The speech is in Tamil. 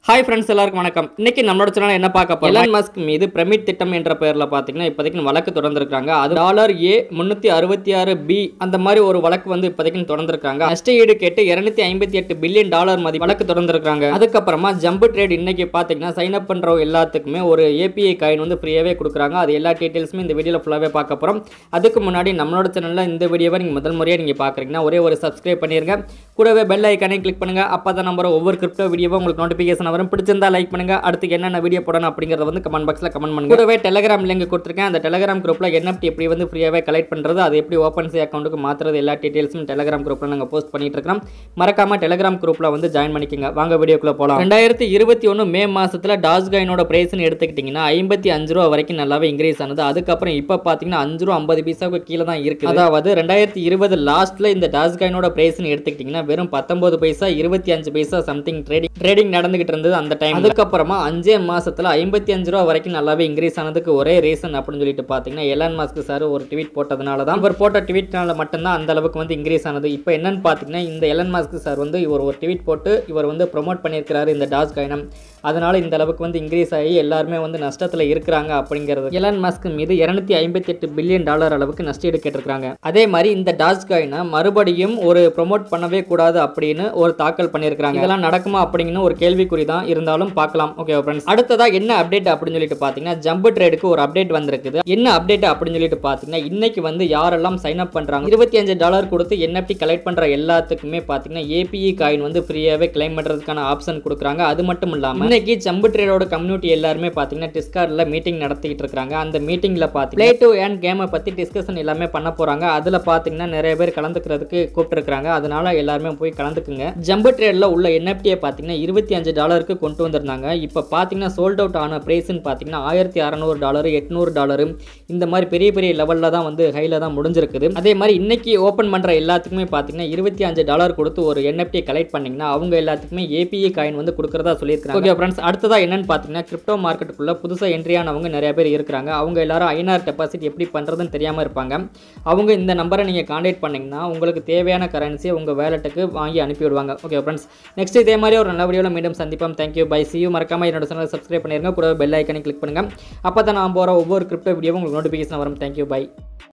ஹாய் ஃப்ரெண்ட்ஸ், எல்லாருக்கும் வணக்கம். இன்னைக்கு நம்மளோட சேனல் என்ன பார்க்க போறோம்? எலான் மஸ்க் மீது பிரமிட் திட்டம் என்ற பெயரில் பார்த்தீங்கன்னா இப்போதைக்கு வழக்கு தொடர்ந்துருக்காங்க. அது $366B அந்த மாதிரி ஒரு வழக்கு வந்து இப்போதைக்கு தொடர்ந்துருக்காங்க. நஷ்ட ஈடு கேட்டு $258 பில்லியன் மதிப்பு வழக்கு தொடர்ந்துருக்காங்க. அதுக்கப்புறமா ஜம்பு ட்ரேட் இன்னைக்கு பார்த்தீங்கன்னா சைன் அப் பண்ற எல்லாத்துக்குமே ஒரு API காயின் வந்து ஃப்ரீயாவே கொடுக்குறாங்க. அது எல்லா டீடைல்ஸுமே இந்த வீடியோவில் ஃபுல்லாகவே பார்க்க போகிறோம். அதுக்கு முன்னாடி நம்மளோட சேனலில் இந்த வீடியோவை நீங்கள் முதல் முறையாக நீங்கள் பார்க்குறீங்கன்னா ஒரே ஒரு சப்ஸ்கிரைப் பண்ணிருங்க. கூடவே பெல் ஐக்கானே கிளிக் பண்ணுங்க. அப்போ தான் நம்ம ஒவ்வொரு கிரிப்டோ வீடியோவும் உங்களுக்கு நோட்டிஃபிகேஷன் வரும். பிடிச்சிருந்தா லைக் பண்ணுங்க. அடுத்து என்னென்ன வீடியோ போடணும் அப்படிங்கறத வந்து கமெண்ட் பாக்ஸ்ல கமெண்ட் பண்ணுங்க. கூடவே டெலிகிராம் லிங்க் கொடுத்திருக்கேன். அந்த டெலிகிராம் குரூப்ல NFT எப்படி வந்து ஃப்ரீயாவே கலெக்ட் பண்றது, அது எப்படி ஓபன்சி அக்கவுண்ட்க்கு மாத்துறது, எல்லா டீடைல்ஸும் டெலிகிராம் குரூப்ல நாங்க போஸ்ட் பண்ணிட்டு இருக்கோம். மறக்காம டெலிகிராம் குரூப்ல வந்து ஜாயின் பண்ணிக்கங்க. வாங்க வீடியோக்குள்ள போலாம். 2021 மே மாசத்துல டாஜ்காயினோட பிரைஸ்னு எடுத்துக்கிட்டீங்கன்னா $55 வரைக்கும் நல்லாவே இன்க்ரீஸ் ஆனது. அதுக்கப்புறம் இப்ப பாத்தீங்கன்னா $5.50 கீழே தான் இருக்கு. அதாவது 2020 லாஸ்ட்ல இந்த டாஜ்காயினோட பிரைஸ்னு எடுத்துக்கிட்டீங்கன்னா வெறும் 19 பைசா 25 பைசா சம்திங் ட்ரேடிங் நடந்துகிட்டு இருந்தது அந்த டைம். அதுக்கப்புறமா 5 மாசத்துல $55 வரைக்கும் நல்லாவே இன்க்ரீஸ் ஆனதுக்கு ஒரே ரீசன் அப்படின்னு சொல்லிட்டு பாத்தீங்கன்னா எலான் மஸ்க் சார் ஒரு ட்வீட் போட்டதுனால தான். இவர் போட்ட ட்வீட்னால மட்டும்தான் அந்த அளவுக்கு வந்து இன்க்ரீஸ் ஆனது. இப்போ என்னன்னு பாத்தீங்கன்னா இந்த எலான் மஸ்க் சார் வந்து இவர் ஒரு ட்வீட் போட்டு இவர் வந்து ப்ரோமோட் பண்ணியிருக்கிறாரு இந்த டாஜ்காயினை. அதனால இந்த அளவுக்கு வந்து இன்க்ரீஸ் ஆகி எல்லாருமே வந்து நஷ்டத்துல இருக்கிறாங்க அப்படிங்கிறது. எலான் மஸ்க் மீது $258 பில்லியன் அளவுக்கு நஷ்டஈடு கேட்டிருக்காங்க. அதே மாதிரி இந்த டாஜ்காயினை மறுபடியும் ஒரு ப்ரோமோட் பண்ணவே கூடாது அப்படின்னு ஒரு தாக்கல் பண்ணியிருக்காங்க. இதெல்லாம் நடக்குமா அப்படிங்கிற ஒரு கேள்விக்குறி தான், இருந்தாலும் பார்க்கலாம். ஓகே ஃப்ரெண்ட்ஸ், அடுத்ததா என்ன அப்டேட் அப்படின்னு சொல்லிட்டு பாத்தீங்கன்னா ஜம்பு ட்ரேடுக்கு ஒரு அப்டேட் வந்திருக்குது. என்ன அப்டேட் அப்படின்னு சொல்லிட்டு பாத்தீங்கன்னா இன்னைக்கு வந்து யாரெல்லாம் சைன் அப் பண்றாங்க $25 கொடுத்து NFT கலெக்ட் பண்ற எல்லாத்துக்குமே பாத்தீங்கன்னா API காயின் வந்து ஃப்ரீயாவே கிளைம் பண்றதுக்கான ஆப்ஷன் கொடுக்குறாங்க. அது மட்டும் இல்லாம இன்னைக்கு ஜம்பு ட்ரேடோட கம்யூனிட்டி எல்லாருமே பாத்தீங்கன்னா டிஸ்கார்ட்ல மீட்டிங் நடத்திட்டு இருக்காங்க. அந்த மீட்டிங்ல பாத்தீங்கன்னா பிளே டு ஏர்ன் கேமை பத்தி டிஸ்கஷன் எல்லாமே பண்ண போறாங்க. அதுல பாத்தீங்கன்னா நிறைய பேர் கலந்துக்கிறதுக்கு கூப்பிட்டு இருக்காங்க. அதனால எல்லாருமே போய் கலந்துக்குங்க. ஜம்பு ட்ரேட்ல உள்ள NFT பாத்தீங்கன்னா $25 கொண்டு வந்திருந்தாங்க. இப்ப பாத்தீங்கன்னா சோல்ட் அவுட் ஆன பிரைஸ்னு பாத்தீங்கன்னா $1600 $800 இந்த மாதிரி பெரிய பெரிய லெவல்ல தான் வந்து ஹைல தான் முடிஞ்சிருக்குது. அதே மாதிரி இன்னைக்கு ஓபன் பண்ற எல்லாத்துக்குமே பாத்தீங்கன்னா $25 கொடுத்து ஒரு NFT கலெக்ட் பண்ணீங்கன்னா அவங்க எல்லாத்துக்குமே API காயின் வந்து கொடுக்கறதா சொல்லியிருக்காங்க. ஓகே ஃப்ரெண்ட்ஸ், அடுத்ததா என்னன்னு பாத்தீங்கன்னா கிரிப்டோ மார்க்கெட்டுக்குள்ள புதுசா என்ட்ரி ஆனவங்க நிறைய பேர் இருக்காங்க. அவங்க எல்லாரும் INR டெபாசிட் எப்படி பண்றதுன்னு தெரியாம இருப்பாங்க. அவங்க இந்த நம்பரை நீங்க கான்டாக்ட் பண்ணீங்கன்னா உங்களுக்கு தேவையான கரன்சியை உங்க வேலெட்டுக்கு வாங்கி அனுப்பி விடுவாங்க. ஓகே ஃப்ரெண்ட்ஸ், நெக்ஸ்ட் இதே மாதிரி ஒரு நல்ல வீடியோல மீண்டும் சந்திப்போம். Thank you, bye, see you. மறக்காம என்னோட சேனலை சப்ஸ்கிரைப் பண்ணிருங்க. கூட பெல் ஐக்கானை கிளிக் பண்ணுங்க. அப்பதான் நான் போற ஒவ்வொரு கிரிப்டோ வீடியோவும் உங்களுக்கு நோட்டிஃபிகேஷன் வரும். Thank you, by.